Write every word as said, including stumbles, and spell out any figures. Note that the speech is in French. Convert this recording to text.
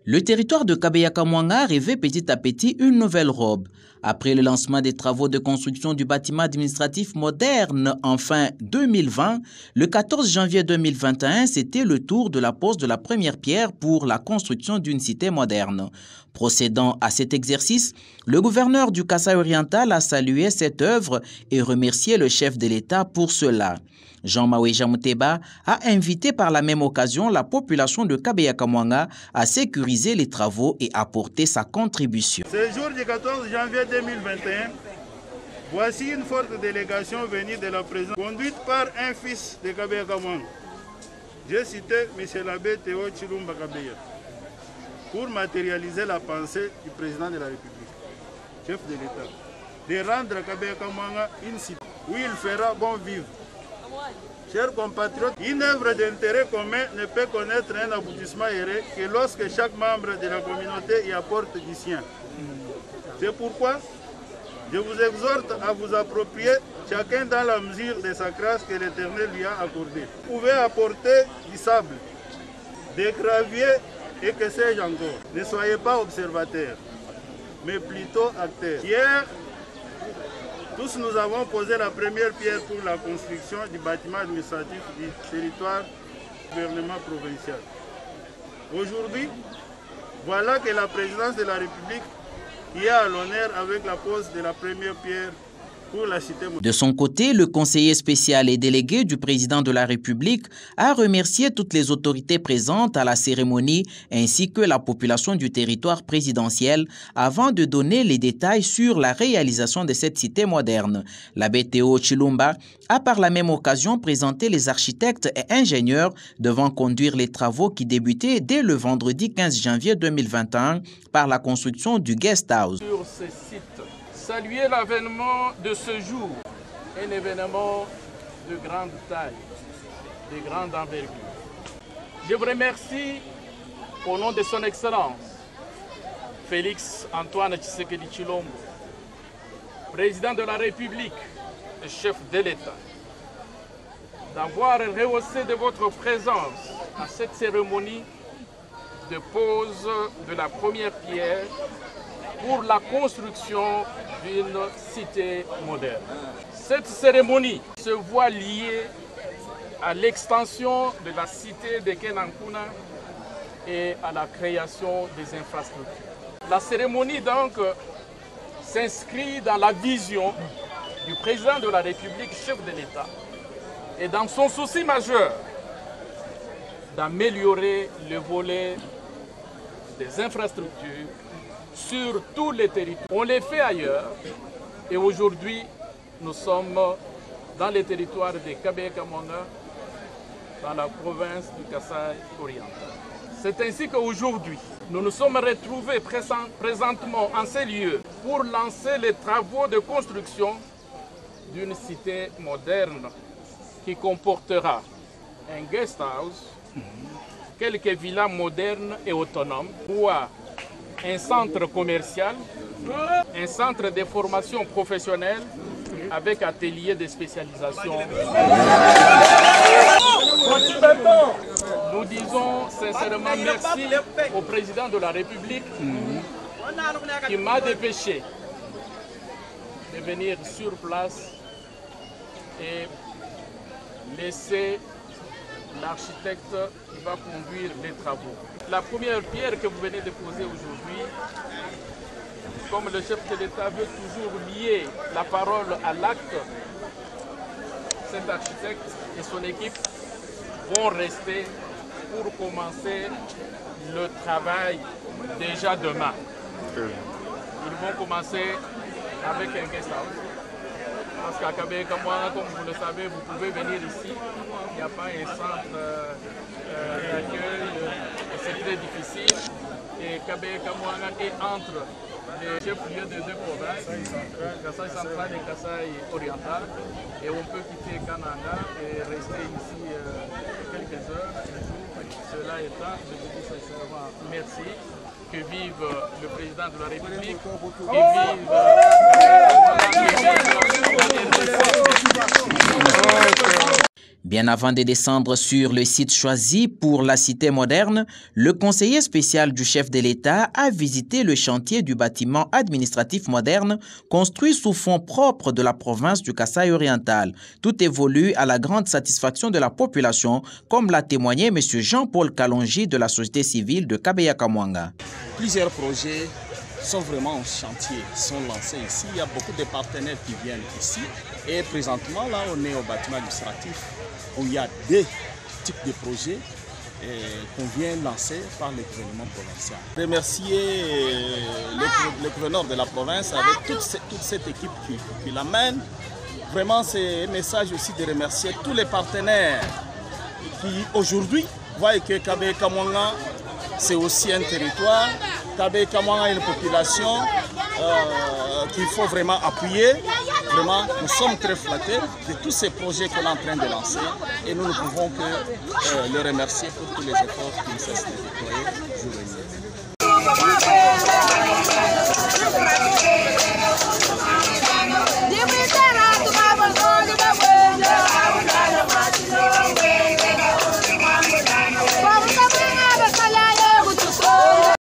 Le territoire de Kabeya-Kamwanga rêvait petit à petit une nouvelle robe. Après le lancement des travaux de construction du bâtiment administratif moderne en fin deux mille vingt, le quatorze janvier deux mille vingt et un, c'était le tour de la pose de la première pierre pour la construction d'une cité moderne. Procédant à cet exercice, le gouverneur du Kasaï oriental a salué cette œuvre et remercié le chef de l'État pour cela. Jean Maweja Mouteba a invité par la même occasion la population de Kabeya-Kamwanga à sécuriser les travaux et apporter sa contribution. Ce jour du quatorze janvier deux mille vingt et un, voici une forte délégation venue de la présidence, conduite par un fils de Kabeya-Kamwanga. J'ai cité M. l'abbé Théo Chilumba Kabeya, pour matérialiser la pensée du président de la République, chef de l'État, de rendre à Kabeya-Kamwanga une cité où il fera bon vivre. Chers compatriotes, une œuvre d'intérêt commun ne peut connaître un aboutissement heureux que lorsque chaque membre de la communauté y apporte du sien. C'est pourquoi je vous exhorte à vous approprier, chacun dans la mesure de sa grâce que l'Éternel lui a accordée. Vous pouvez apporter du sable, des graviers et que sais-je encore. Ne soyez pas observateurs, mais plutôt acteurs. Hier, tous nous avons posé la première pierre pour la construction du bâtiment administratif du territoire du gouvernement provincial. Aujourd'hui, voilà que la présidence de la République y est à l'honneur avec la pose de la première pierre pour la cité moderne. De son côté, le conseiller spécial et délégué du président de la République a remercié toutes les autorités présentes à la cérémonie ainsi que la population du territoire présidentiel avant de donner les détails sur la réalisation de cette cité moderne. L'abbé Théo Chilumba a par la même occasion présenté les architectes et ingénieurs devant conduire les travaux qui débutaient dès le vendredi quinze janvier deux mille vingt et un par la construction du guest house. Sur ce site, saluer l'avènement de ce jour, un événement de grande taille, de grande envergure. Je vous remercie au nom de son Excellence, Félix Antoine Tshisekedi Tshilombo, président de la République et chef de l'État, d'avoir rehaussé de votre présence à cette cérémonie de pose de la première pierre pour la construction d'une cité moderne. Cette cérémonie se voit liée à l'extension de la cité de Kenankuna et à la création des infrastructures. La cérémonie donc s'inscrit dans la vision du président de la République, chef de l'État, et dans son souci majeur d'améliorer le volet des infrastructures sur tous les territoires. On les fait ailleurs et aujourd'hui nous sommes dans les territoires de Kabeya-Kamwanga, dans la province du Kasaï oriental. C'est ainsi qu'aujourd'hui nous nous sommes retrouvés présentement en ces lieux pour lancer les travaux de construction d'une cité moderne qui comportera un guest house, quelques villas modernes et autonomes, un centre commercial, un centre de formation professionnelle avec atelier de spécialisation. Nous disons sincèrement merci au président de la République qui m'a dépêché de venir sur place et laisser l'architecte qui va conduire les travaux. La première pierre que vous venez de poser aujourd'hui, comme le chef de l'État veut toujours lier la parole à l'acte, cet architecte et son équipe vont rester pour commencer le travail déjà demain. Ils vont commencer avec un guest house. Parce qu'à Kabeya-Kamwanga, comme vous le savez, vous pouvez venir ici. Il n'y a pas un centre euh, d'accueil, euh, c'est très difficile. Et Kabeya-Kamwanga est entre les chefs-lieux des deux provinces, Kasaï central et Kasaï oriental. Et on peut quitter Kananga et rester ici euh, quelques heures. Cela étant, je vous dis sincèrement merci. Que vive le président de la République, que vive euh, Bien avant de descendre sur le site choisi pour la cité moderne, le conseiller spécial du chef de l'État a visité le chantier du bâtiment administratif moderne construit sous fonds propres de la province du Kasaï oriental. Tout évolue à la grande satisfaction de la population, comme l'a témoigné M. Jean-Paul Kalonji de la société civile de Kabeya-Kamwanga. Plusieurs projets sont vraiment en chantier, sont lancés ici. Il y a beaucoup de partenaires qui viennent ici. Et présentement, là, on est au bâtiment administratif où il y a deux types de projets qu'on vient lancer par le gouvernement provincial. Remercier le, le gouverneur de la province avec toute, cette, toute cette équipe qui, qui l'amène. Vraiment, c'est un message aussi de remercier tous les partenaires qui aujourd'hui voient que Kabeya-Kamwanga, c'est aussi un territoire. Kabeya-Kamwanga a une population euh, qu'il faut vraiment appuyer. Vraiment, nous sommes très flattés de tous ces projets qu'on est en train de lancer et nous ne pouvons que euh, le remercier pour tous les efforts qu'il cesse de déployer jour et nuit.